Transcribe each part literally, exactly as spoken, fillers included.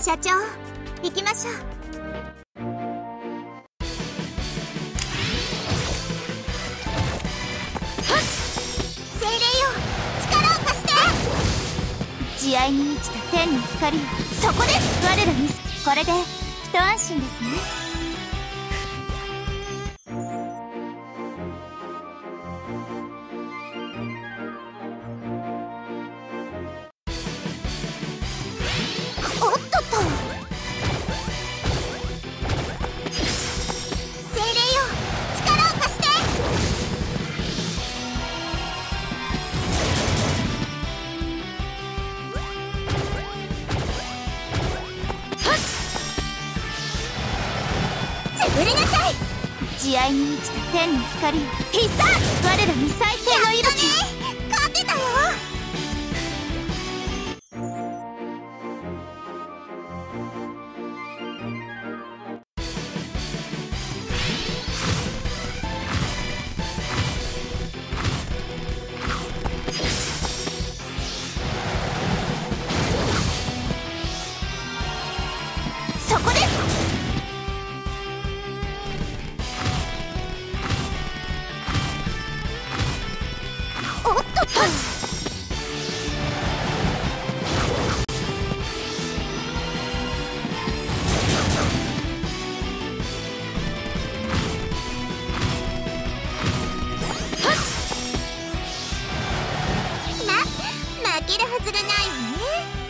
社長、行きましょう。精霊よ、力を貸して。慈愛に満ちた天の光よ、そこです。我らミス、これで一安心ですね。おっとっと、精霊よ、力を貸して。潰りなさい。慈愛に満ちた天の光よ、必殺。我ら未再生の息吹。勝てたよ。そこです。おっとっと、ま、負けるはずがないわね。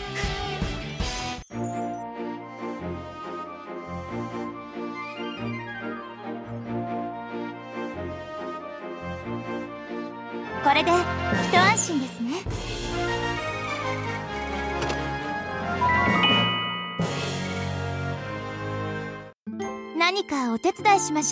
これで一安心ですね。何かお手伝いしましょう。